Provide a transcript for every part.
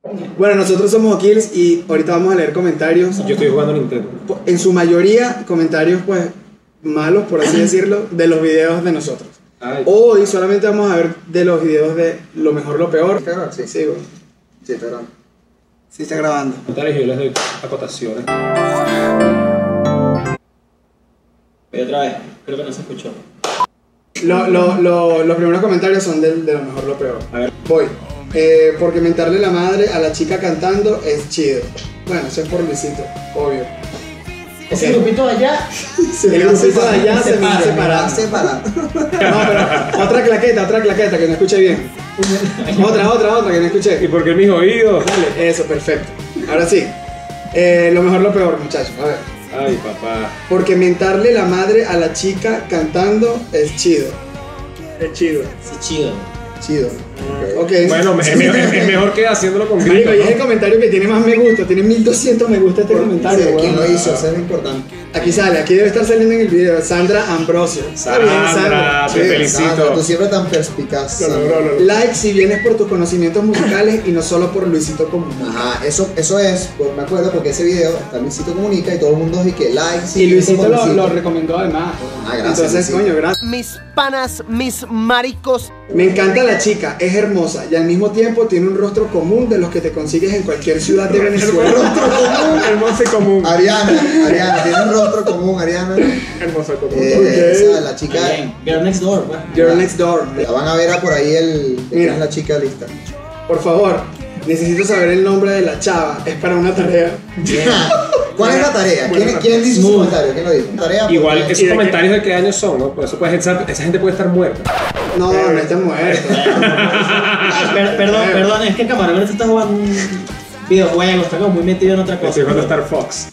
Bueno, nosotros somos O'Kills y ahorita vamos a leer comentarios. Yo estoy jugando Nintendo. En su mayoría, comentarios pues malos, por así decirlo, de los videos de nosotros. Ay. Hoy solamente vamos a ver de los videos de lo mejor, lo peor. ¿Está grabando? Sí. Sí, güey. Sí, está grabando. Sí, está grabando. Comentarios y yo les doy acotaciones. Y otra vez, creo que no se escuchó. Los primeros comentarios son de lo mejor, lo peor. A ver. Voy. Porque mentarle la madre a la chica cantando es chido. Bueno, eso es por Luisito, obvio. Ese grupito de allá. El grupito de allá se me va a separar. Separar. No, pero otra claqueta que no escuché bien. Otra que no escuché. ¿Y por qué mis oídos? Dale, eso, perfecto. Ahora sí. Lo mejor, lo peor, muchachos. A ver. Ay, papá. Porque mentarle la madre a la chica cantando es chido. Es chido. Sí, chido. Chido. Ok. Bueno, es mejor que haciéndolo con Marico, gritos, y es el ¿no? comentario que tiene más me gusta. Tiene 1200 me gusta este comentario. Sí, ¿quién weón. lo hizo? Eso es lo importante. Aquí sale, aquí debe estar saliendo en el video. Sandra Ambrosio. Está bien, Sandra, te Sí. felicito. Sandra, tú siempre tan perspicaz. Sandra. Like si vienes por tus conocimientos musicales y no solo por Luisito Común. Ajá, eso es, pues, me acuerdo porque ese video está Luisito Comunica y todo el mundo dice que like. sí, Y Luisito por Luisito. lo recomendó además. Ah, gracias, Entonces, Luisito. coño, gracias. Mis panas, mis maricos. Me encanta la chica, es hermosa y al mismo tiempo tiene un rostro común de los que te consigues en cualquier ciudad de Venezuela. Hermoso y común. Ariana, tiene un rostro común, Ariana. Hermoso y común. Esa, la chica. Bien. Girl Next Door, pues. Girl Next Door. La van a ver a por ahí quién Mira. es la chica lista. Por favor, necesito saber el nombre de la chava. Es para una tarea. ¿Cuál es la tarea? ¿Quién dice su comentario? ¿Quién lo dice? Tarea. Igual, porque- esos comentarios de qué años son, ¿no? Por eso esa gente puede estar muerta. No, no está muerto. Perdón, es que el camarógrafo está jugando un videojuego, está como muy metido en otra cosa. Estoy jugando Star Fox.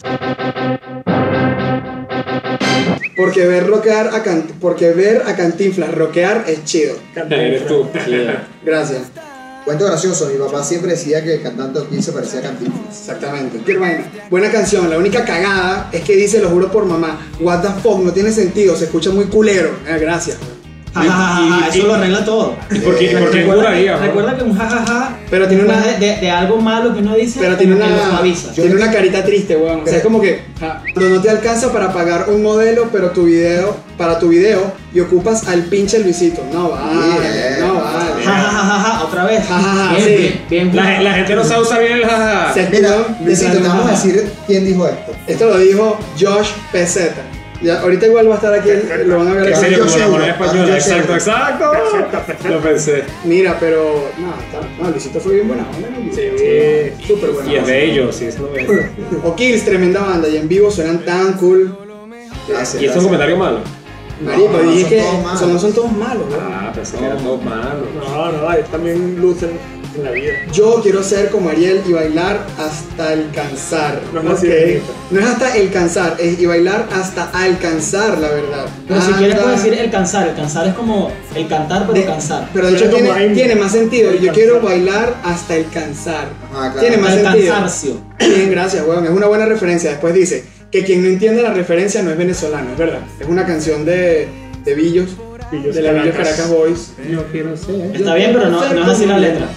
Porque ver a Cantinflas rockear es chido. Eres tú. Gracias. Cuento gracioso, mi papá siempre decía que el cantante aquí se parecía a Cantinflas. Exactamente. Qué vaina. Buena canción. La única cagada es que dice, lo juro por mamá, what the fuck, no tiene sentido, se escucha muy culero. Gracias. Eso lo arregla todo. ¿Y por qué juraría? Recuerda que un jajaja Pero tiene una- de algo malo que uno dice, Pero tiene como que lo una, suaviza. tiene una carita triste, weón. O sea, es como que cuando no te alcanza para pagar un modelo, pero para tu video y ocupas al pinche Luisito. No vale, no vale. Jajajaja, otra vez. Jajaja, Bien, sí. bien, bien. La gente no sabe usar bien el jajaja. Se Mira, escudó de Luisito, te Salma. vamos a decir quién dijo esto. Esto lo dijo Josh Peseta. Ya, ahorita igual va a estar aquí, lo van a ver En aquí. serio, como la seguro. moneda española. Yo Exacto, seguro. exacto. Lo pensé. Mira, pero no, Luisito fue bien buena onda, ¿no? Sí. Súper buena. Y es bello, sí, eso lo es. O'Kills, tremenda banda, y en vivo suenan tan cool. Gracias. ¿Y esto es un comentario malo? Marico, no, dije son que todos malos. no son todos malos, weón. Ah, pensé que eran todos malos. No, ellos también lucen en la vida. Yo quiero ser como Ariel y bailar hasta el cansar. No es la Ok. sirenita. No es hasta el cansar, es y bailar hasta alcanzar, la verdad. Pero si quieres Anda. puedes decir el cansar. El cansar es como el cantar, pero cansar. Pero de hecho Suena como tiene, himno. tiene más sentido. Yo Alcanzar. quiero bailar hasta el cansar. Ajá, claro. Tiene más El sentido. cansancio. Bien, gracias, weón. Es una buena referencia. Después dice que quien no entiende la referencia no es venezolano, es verdad. Es una canción de Billos, Billos de la Billos Caracas. Caracas Boys. Yo quiero ser. Está bien, pero no es así la letra.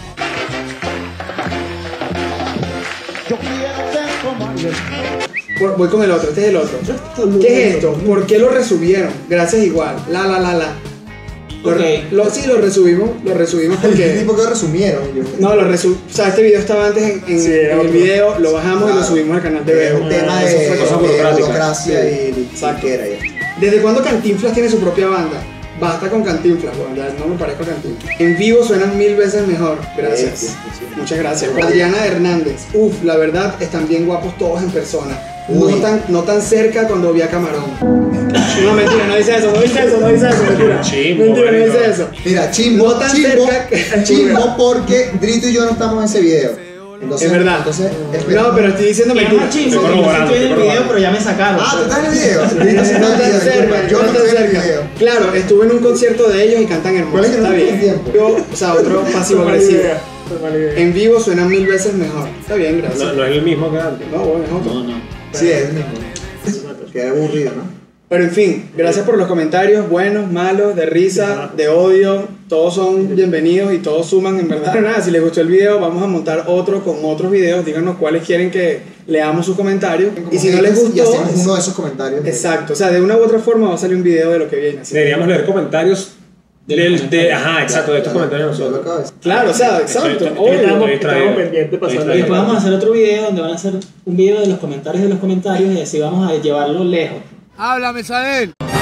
Voy con el otro, este es el otro. ¿Qué es esto? ¿Por qué lo resubieron? Gracias igual. La. Ok. Sí, lo resubimos El porque... tipo que resumieron. No, o sea, este video estaba antes en Sí, el otro. video, lo bajamos y lo Claro. subimos al canal de Es Bebo. un tema Eso fue de cosa todo. burocrática. burocracia y Exacto. saquera. ¿Desde cuándo Cantinflas tiene su propia banda? Basta con Cantinflas, weón, ya no me parezco a Cantinflas. En vivo suenan 1000 veces mejor. Gracias. Sí. Muchas gracias. Adriana Hernández. Uf, la verdad, están bien guapos todos en persona. Uy. No tan cerca cuando vi a Camarón. No, mentira, no dice eso, mentira. Chimbo, Mentira, no marico. dice eso. Mira, chimbo, No tan chimbo, cerca que- chimbo porque Drito y yo no estamos en ese video. Entonces, Es verdad. Entonces, espera. No, pero estoy diciendo Y es mentira. más chismo, Estoy yo sí corroborando, estoy en el estoy video, pero ya me sacaron. Ah, tú estás en el video. Drito sí No está en tan el video, cerca, disculpa, yo no no tan estoy en el cerca. video. Claro, estuve en un concierto de ellos y cantan hermoso. ¿Cuál es el Está último bien. tiempo? Yo, o sea, otro pasivo agresivo. En vivo suenan 1000 veces mejor. Está bien, gracias. No es el mismo que antes. No, bueno, es otro. No. Sí, es el mismo. Qué aburrido, ¿no? Pero en fin, gracias por los comentarios, buenos, malos, de risa, de odio, todos son bienvenidos y todos suman en verdad. Pero nada, si les gustó el video, vamos a montar otro con otros videos, díganos cuáles quieren que leamos sus comentarios. Y si no les gustó, y hacemos uno de esos comentarios. exacto, o sea, de una u otra forma va a salir un video de lo que viene. Así. Deberíamos leer comentarios ajá, exacto, de estos comentarios Yo lo nosotros. acabo de decir. Claro, o sea, exacto, Estoy obvio. Estamos pendientes pasando Y después vamos a hacer otro video donde van a hacer un video de los comentarios y así vamos a llevarlo lejos. Háblame, Sadel.